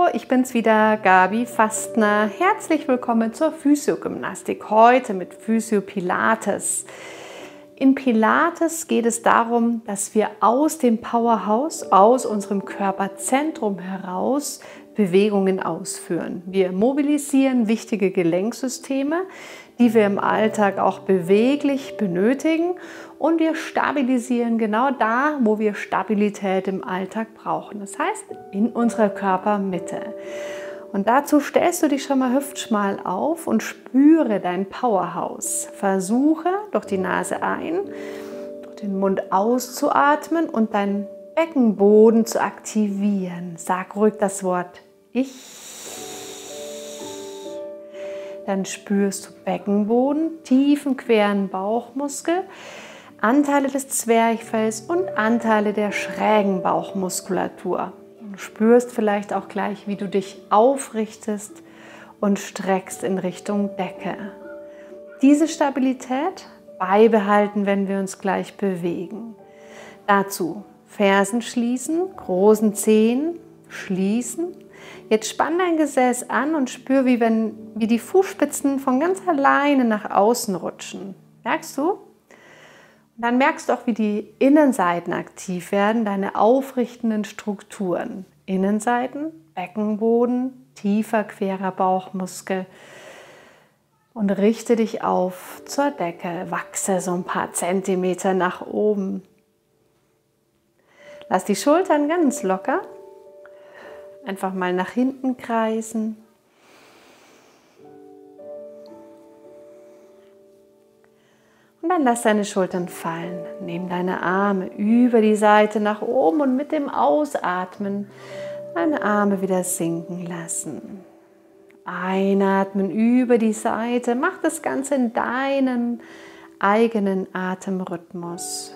ich bin's wieder, Gabi Fastner. Herzlich willkommen zur Physiogymnastik. Heute mit Physio-Pilates. In Pilates geht es darum, dass wir aus dem Powerhouse, aus unserem Körperzentrum heraus Bewegungen ausführen. Wir mobilisieren wichtige Gelenksysteme, die wir im Alltag auch beweglich benötigen, und wir stabilisieren genau da, wo wir Stabilität im Alltag brauchen. Das heißt, in unserer Körpermitte. Und dazu stellst du dich schon mal hüftschmal auf und spüre dein Powerhouse. Versuche durch die Nase ein, durch den Mund auszuatmen und deinen Beckenboden zu aktivieren. Sag ruhig das Wort Ich. Dann spürst du Beckenboden, tiefen, queren Bauchmuskel, Anteile des Zwerchfells und Anteile der schrägen Bauchmuskulatur. Du spürst vielleicht auch gleich, wie du dich aufrichtest und streckst in Richtung Decke. Diese Stabilität beibehalten, wenn wir uns gleich bewegen. Dazu Fersen schließen, großen Zehen schließen. Jetzt spann dein Gesäß an und spür, wie die Fußspitzen von ganz alleine nach außen rutschen. Merkst du? Und dann merkst du auch, wie die Innenseiten aktiv werden, deine aufrichtenden Strukturen. Innenseiten, Beckenboden, tiefer, querer Bauchmuskel. Und richte dich auf zur Decke. Wachse so ein paar Zentimeter nach oben. Lass die Schultern ganz locker. Einfach mal nach hinten kreisen. Und dann lass deine Schultern fallen. Nimm deine Arme über die Seite nach oben und mit dem Ausatmen deine Arme wieder sinken lassen. Einatmen über die Seite. Mach das Ganze in deinem eigenen Atemrhythmus.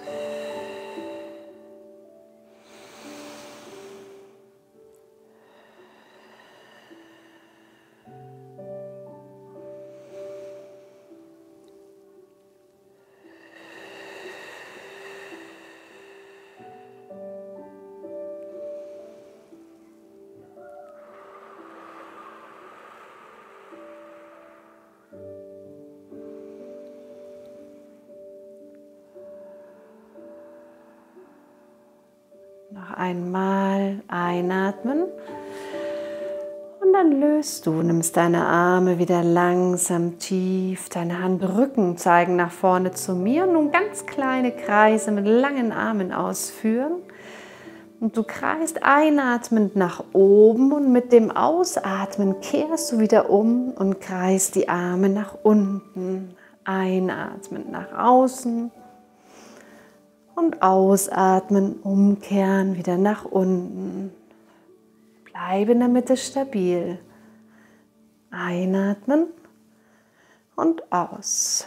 Noch einmal einatmen und dann löst du, nimmst deine Arme wieder langsam tief, deine Handrücken zeigen nach vorne zu mir und nun ganz kleine Kreise mit langen Armen ausführen. Und du kreist einatmend nach oben und mit dem Ausatmen kehrst du wieder um und kreist die Arme nach unten. Einatmend nach außen. Und ausatmen, umkehren, wieder nach unten. Bleibe in der Mitte stabil. Einatmen und aus.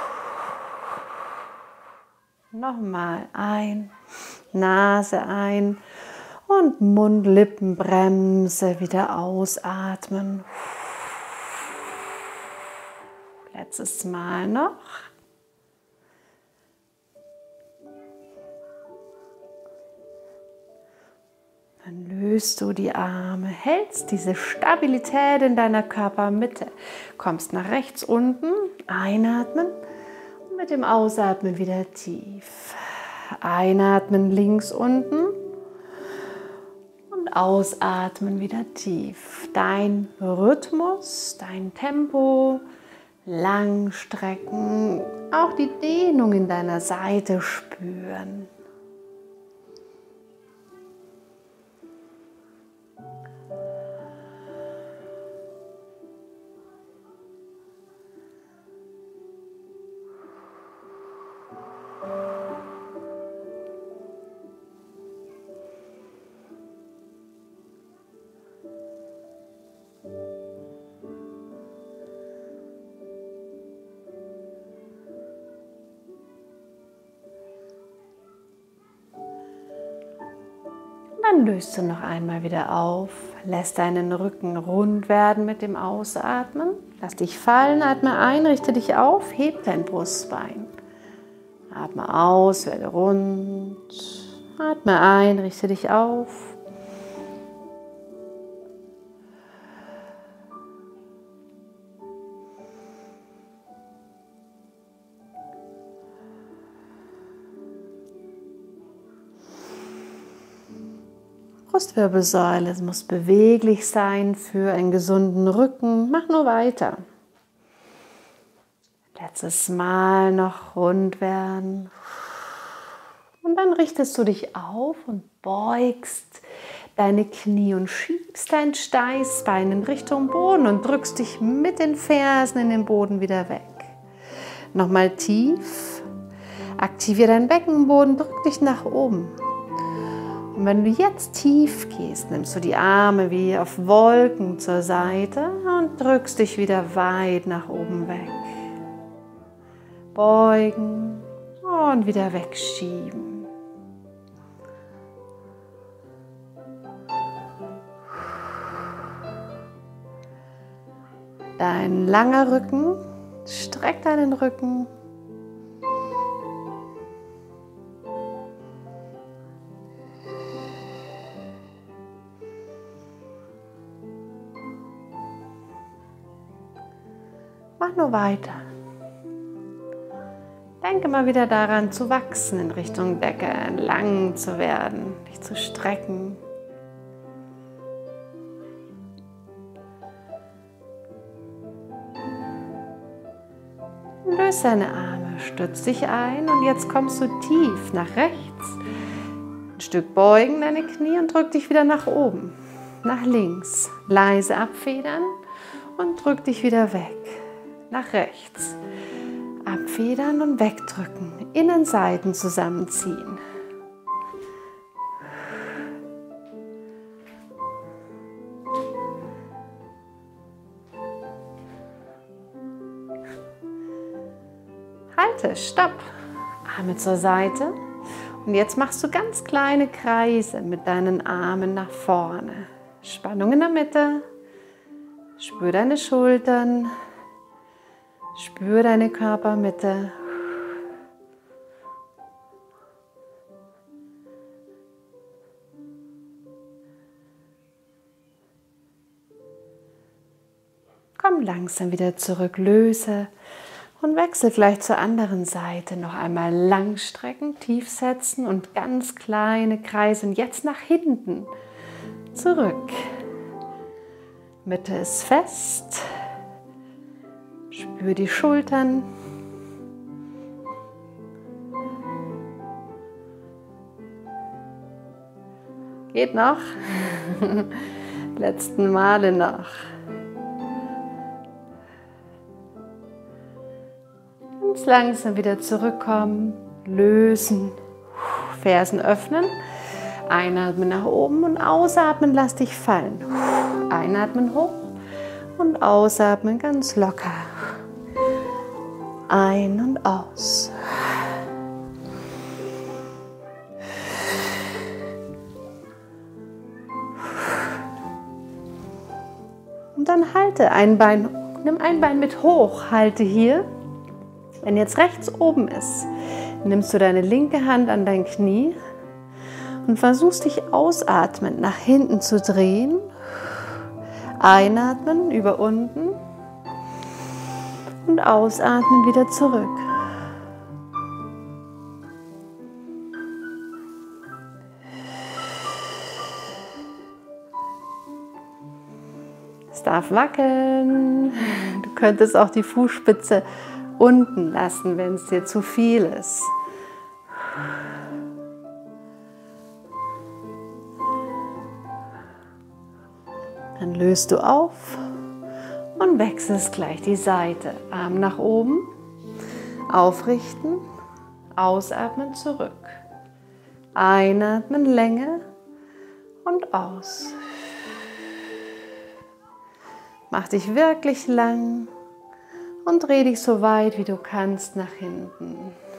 Nochmal ein, Nase ein und Mund-Lippen-Bremse wieder ausatmen. Letztes Mal noch. Dann löst du die Arme, hältst diese Stabilität in deiner Körpermitte. Kommst nach rechts unten, einatmen und mit dem Ausatmen wieder tief. Einatmen links unten und ausatmen wieder tief. Dein Rhythmus, dein Tempo, lang strecken, auch die Dehnung in deiner Seite spüren. Dann löst du noch einmal wieder auf, lässt deinen Rücken rund werden mit dem Ausatmen. Lass dich fallen, atme ein, richte dich auf, heb dein Brustbein. Atme aus, werde rund. Atme ein, richte dich auf. Brustwirbelsäule. Es muss beweglich sein für einen gesunden Rücken. Mach nur weiter. Letztes Mal noch rund werden. Und dann richtest du dich auf und beugst deine Knie und schiebst dein Steißbein in Richtung Boden und drückst dich mit den Fersen in den Boden wieder weg. Nochmal tief. Aktiviere deinen Beckenboden, drück dich nach oben. Und wenn du jetzt tief gehst, nimmst du die Arme wie auf Wolken zur Seite und drückst dich wieder weit nach oben weg. Beugen und wieder wegschieben. Dein langer Rücken, streck deinen Rücken. Mach nur weiter. Denke mal wieder daran, zu wachsen in Richtung Decke, lang zu werden, dich zu strecken. Löse deine Arme, stütz dich ein und jetzt kommst du tief nach rechts. Ein Stück beugen deine Knie und drück dich wieder nach oben, nach links. Leise abfedern und drück dich wieder weg, nach rechts. Abfedern und wegdrücken, Innenseiten zusammenziehen. Halte, stopp, Arme zur Seite und jetzt machst du ganz kleine Kreise mit deinen Armen nach vorne. Spannung in der Mitte, spür deine Schultern. Spür deine Körpermitte. Komm langsam wieder zurück, löse und wechsel vielleicht zur anderen Seite. Noch einmal lang strecken, tief setzen und ganz kleine Kreise. Und jetzt nach hinten, zurück. Mitte ist fest. Spür die Schultern. Geht noch? Letzten Male noch. Ganz langsam wieder zurückkommen, lösen, Fersen öffnen, einatmen nach oben und ausatmen, lass dich fallen. Einatmen hoch und ausatmen ganz locker. Ein und aus. Und dann halte ein Bein, nimm ein Bein mit hoch, halte hier. Wenn jetzt rechts oben ist, nimmst du deine linke Hand an dein Knie und versuchst dich ausatmend nach hinten zu drehen. Einatmen über unten. Und ausatmen wieder zurück. Es darf wackeln. Du könntest auch die Fußspitze unten lassen, wenn es dir zu viel ist. Dann löst du auf. Und wechselst gleich die Seite. Arm nach oben, aufrichten, ausatmen, zurück. Einatmen, Länge und aus. Mach dich wirklich lang und dreh dich so weit wie du kannst nach hinten.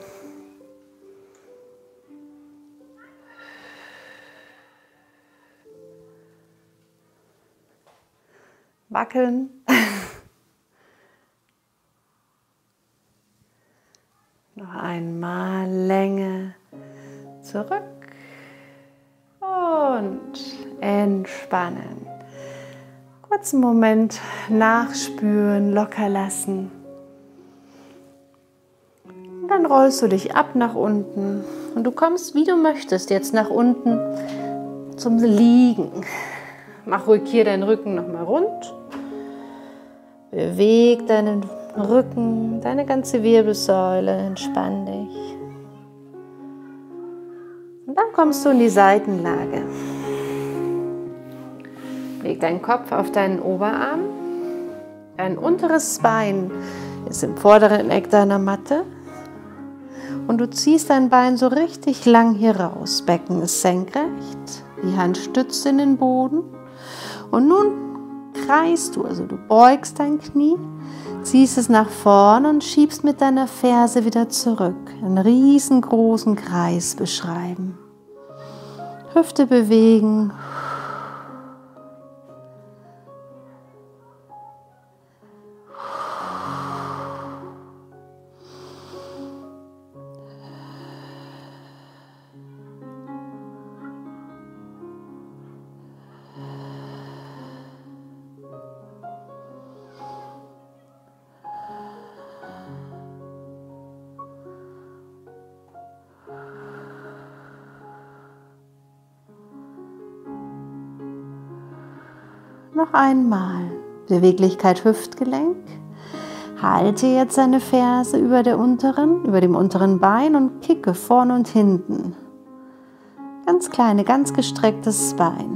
Wackeln. Noch einmal Länge zurück und entspannen. Kurzen Moment nachspüren, locker lassen. Und dann rollst du dich ab nach unten und du kommst, wie du möchtest, jetzt nach unten zum Liegen. Mach ruhig hier deinen Rücken nochmal rund. Beweg deinen Rücken, deine ganze Wirbelsäule, entspann dich. Und dann kommst du in die Seitenlage. Leg deinen Kopf auf deinen Oberarm. Dein unteres Bein ist im vorderen Eck deiner Matte. Und du ziehst dein Bein so richtig lang hier raus. Becken ist senkrecht, die Hand stützt in den Boden. Und nun kreist du, also du beugst dein Knie, ziehst es nach vorne und schiebst mit deiner Ferse wieder zurück. Einen riesengroßen Kreis beschreiben. Hüfte bewegen. Noch einmal. Beweglichkeit Hüftgelenk. Halte jetzt deine Ferse über dem unteren Bein und kicke vorne und hinten. Ganz kleine, ganz gestrecktes Bein.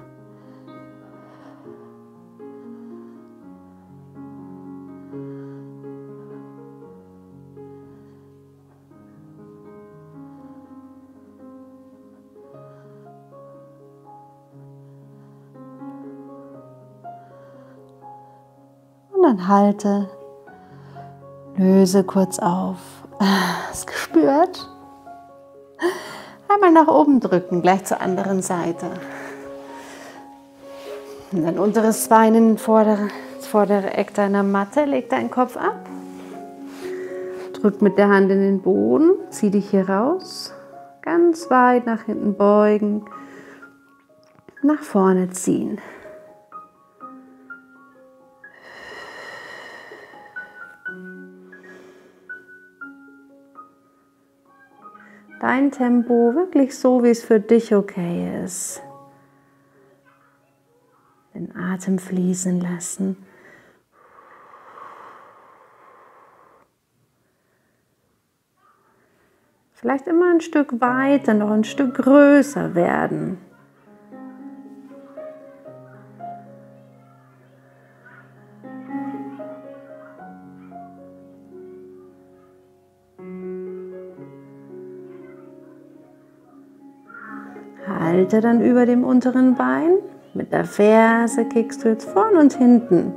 Und dann halte, löse kurz auf. Hast gespürt? Einmal nach oben drücken, gleich zur anderen Seite. Und dein unteres Bein in das vordere Eck deiner Matte, leg deinen Kopf ab. Drück mit der Hand in den Boden, zieh dich hier raus. Ganz weit nach hinten beugen, nach vorne ziehen. Dein Tempo wirklich so, wie es für dich okay ist. Den Atem fließen lassen. Vielleicht immer ein Stück weiter, noch ein Stück größer werden. Halte dann über dem unteren Bein. Mit der Ferse kickst du jetzt vorn und hinten.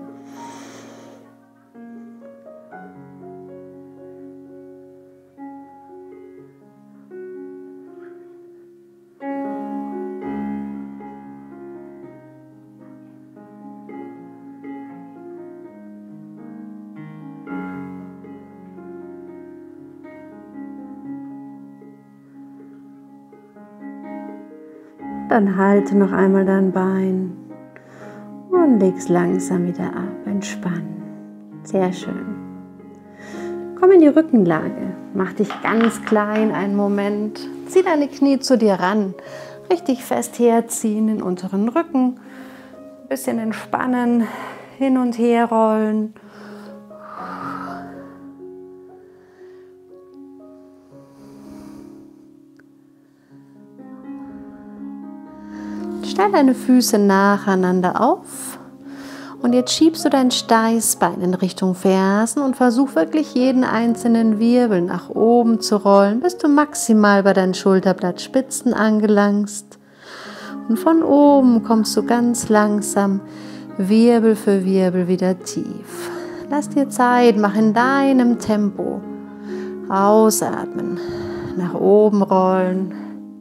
Dann halte noch einmal dein Bein und leg es langsam wieder ab. Entspannen. Sehr schön. Komm in die Rückenlage. Mach dich ganz klein einen Moment. Zieh deine Knie zu dir ran. Richtig fest herziehen, den unteren Rücken. Ein bisschen entspannen, hin und her rollen. Stell deine Füße nacheinander auf und jetzt schiebst du dein Steißbein in Richtung Fersen und versuch wirklich jeden einzelnen Wirbel nach oben zu rollen, bis du maximal bei deinen Schulterblattspitzen angelangst. Und von oben kommst du ganz langsam Wirbel für Wirbel wieder tief. Lass dir Zeit, mach in deinem Tempo. Ausatmen, nach oben rollen.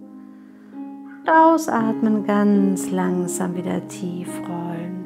Ausatmen, ganz langsam wieder tief rollen.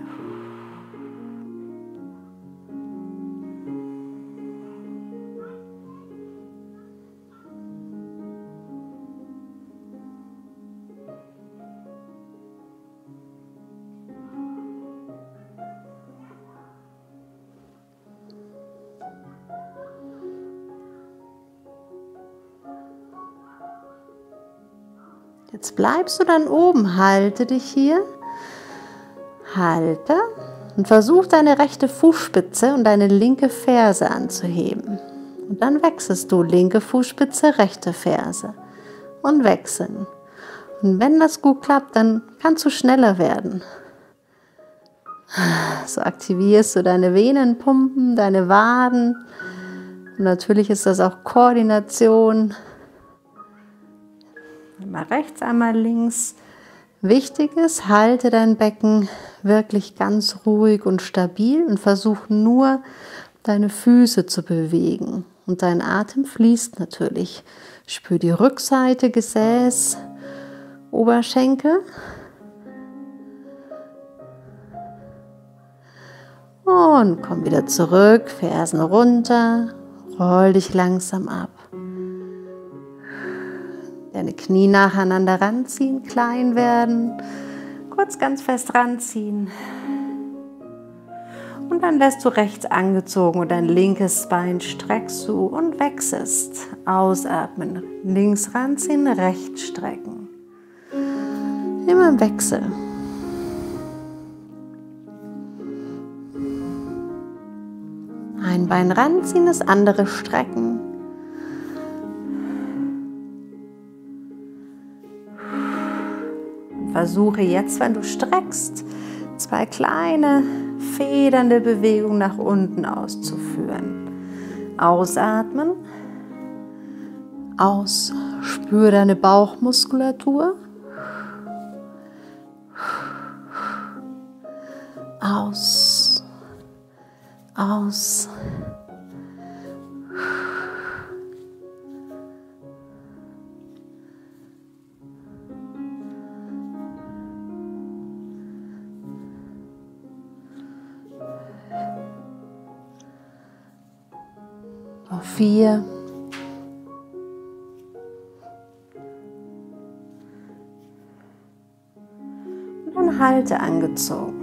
Jetzt bleibst du dann oben, halte dich hier, halte und versuch deine rechte Fußspitze und deine linke Ferse anzuheben. Und dann wechselst du linke Fußspitze, rechte Ferse und wechseln. Und wenn das gut klappt, dann kannst du schneller werden. So aktivierst du deine Venenpumpen, deine Waden. Und natürlich ist das auch Koordination. Einmal rechts, einmal links. Wichtig ist, halte dein Becken wirklich ganz ruhig und stabil und versuch nur, deine Füße zu bewegen. Und dein Atem fließt natürlich. Spür die Rückseite, Gesäß, Oberschenkel. Und komm wieder zurück, Fersen runter, roll dich langsam ab. Deine Knie nacheinander ranziehen, klein werden, kurz ganz fest ranziehen. Und dann lässt du rechts angezogen und dein linkes Bein streckst du und wechselst. Ausatmen, links ranziehen, rechts strecken. Immer im Wechsel. Ein Bein ranziehen, das andere strecken. Versuche jetzt, wenn du streckst, 2 kleine, federnde Bewegungen nach unten auszuführen. Ausatmen. Aus. Spür deine Bauchmuskulatur. Aus. Aus. Noch 4. Und dann halte angezogen.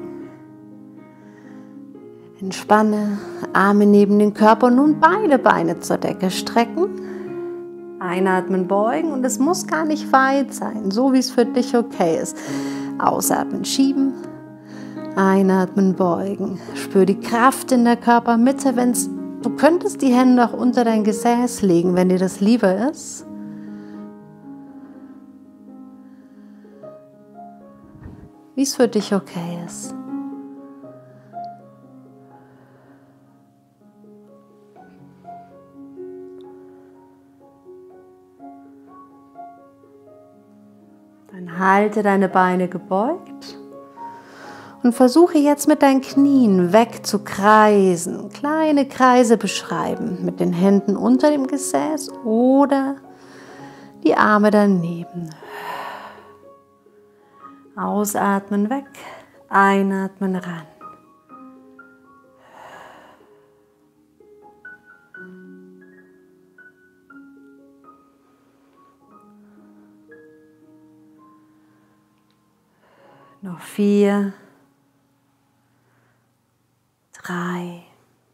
Entspanne, Arme neben den Körper und nun beide Beine zur Decke strecken. Einatmen, beugen und es muss gar nicht weit sein, so wie es für dich okay ist. Ausatmen, schieben. Einatmen, beugen. Spür die Kraft in der Körpermitte. Du könntest die Hände auch unter dein Gesäß legen, wenn dir das lieber ist. Wie es für dich okay ist. Dann halte deine Beine gebeugt und versuche jetzt mit deinen Knien wegzukreisen. Kleine Kreise beschreiben mit den Händen unter dem Gesäß oder die Arme daneben. Ausatmen weg, einatmen ran. Noch 4, 3,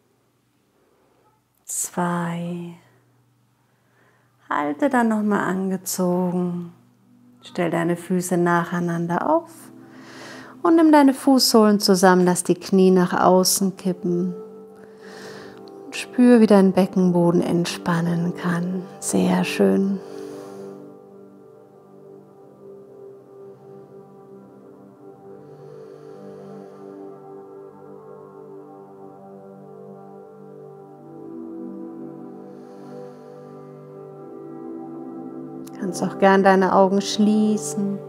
2. Halte dann nochmal angezogen. Stell deine Füße nacheinander auf und nimm deine Fußsohlen zusammen, lass die Knie nach außen kippen. Und spür, wie dein Beckenboden entspannen kann. Sehr schön. Du kannst auch gern deine Augen schließen.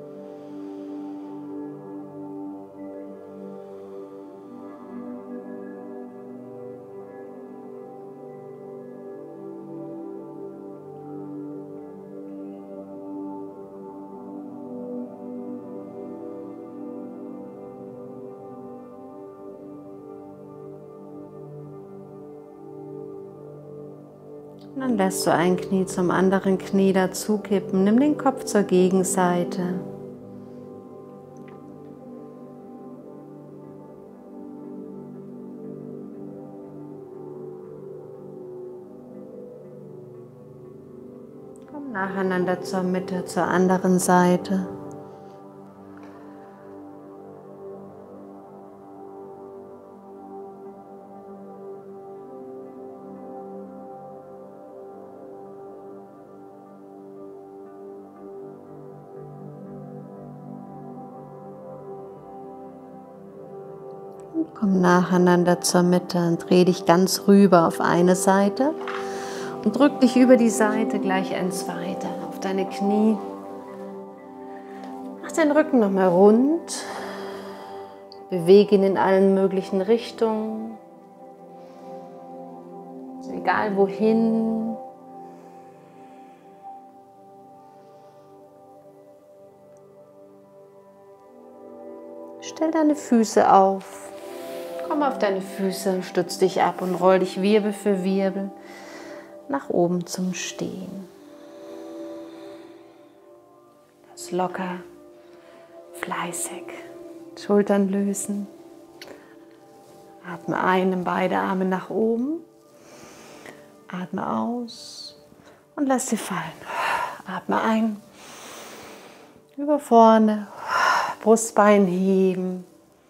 Und dann lässt du ein Knie zum anderen Knie dazu kippen. Nimm den Kopf zur Gegenseite. Nacheinander zur Mitte, zur anderen Seite. Und komm nacheinander zur Mitte und dreh dich ganz rüber auf eine Seite. Und drück dich über die Seite gleich eins weiter auf deine Knie. Mach den Rücken nochmal rund. Bewege ihn in allen möglichen Richtungen. Also egal wohin. Stell deine Füße auf. Komm auf deine Füße, stütz dich ab und roll dich Wirbel für Wirbel nach oben zum Stehen. Das locker, fleißig. Schultern lösen. Atme ein, nimm beide Arme nach oben. Atme aus und lass sie fallen. Atme ein. Über vorne. Brustbein heben.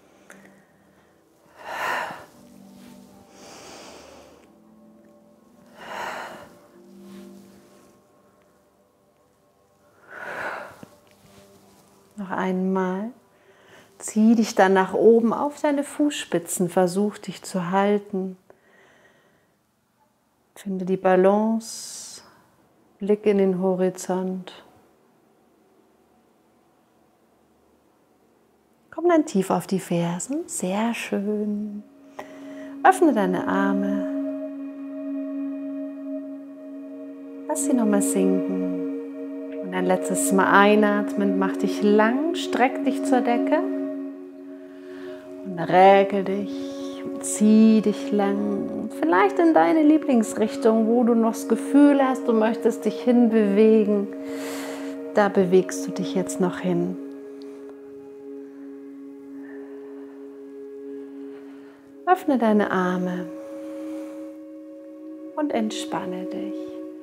Noch einmal. Zieh dich dann nach oben auf deine Fußspitzen. Versuch dich zu halten. Finde die Balance. Blick in den Horizont. Komm dann tief auf die Fersen. Sehr schön. Öffne deine Arme. Lass sie nochmal sinken. Und ein letztes Mal einatmen, mach dich lang, streck dich zur Decke und räkel dich, zieh dich lang, vielleicht in deine Lieblingsrichtung, wo du noch das Gefühl hast, du möchtest dich hinbewegen, da bewegst du dich jetzt noch hin. Öffne deine Arme und entspanne dich.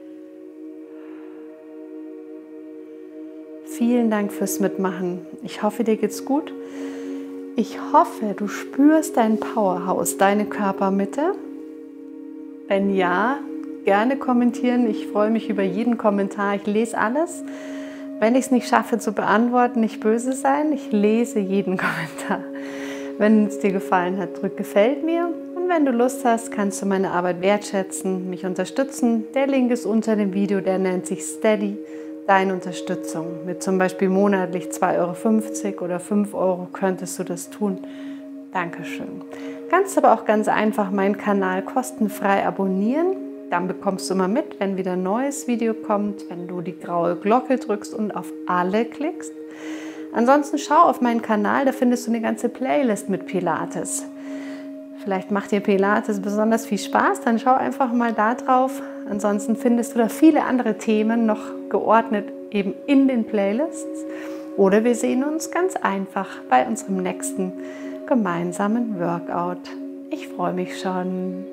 Vielen Dank fürs Mitmachen. Ich hoffe, dir geht's gut. Ich hoffe, du spürst dein Powerhouse, deine Körpermitte. Wenn ja, gerne kommentieren. Ich freue mich über jeden Kommentar. Ich lese alles. Wenn ich es nicht schaffe zu beantworten, nicht böse sein. Ich lese jeden Kommentar. Wenn es dir gefallen hat, drück Gefällt mir. Und wenn du Lust hast, kannst du meine Arbeit wertschätzen, mich unterstützen. Der Link ist unter dem Video, der nennt sich Steady. Deine Unterstützung. Mit zum Beispiel monatlich 2,50 € oder 5 € könntest du das tun. Dankeschön. Kannst aber auch ganz einfach meinen Kanal kostenfrei abonnieren. Dann bekommst du immer mit, wenn wieder ein neues Video kommt, wenn du die graue Glocke drückst und auf alle klickst. Ansonsten schau auf meinen Kanal, da findest du eine ganze Playlist mit Pilates. Vielleicht macht dir Pilates besonders viel Spaß, dann schau einfach mal da drauf. Ansonsten findest du da viele andere Themen noch geordnet eben in den Playlists. Oder wir sehen uns ganz einfach bei unserem nächsten gemeinsamen Workout. Ich freue mich schon.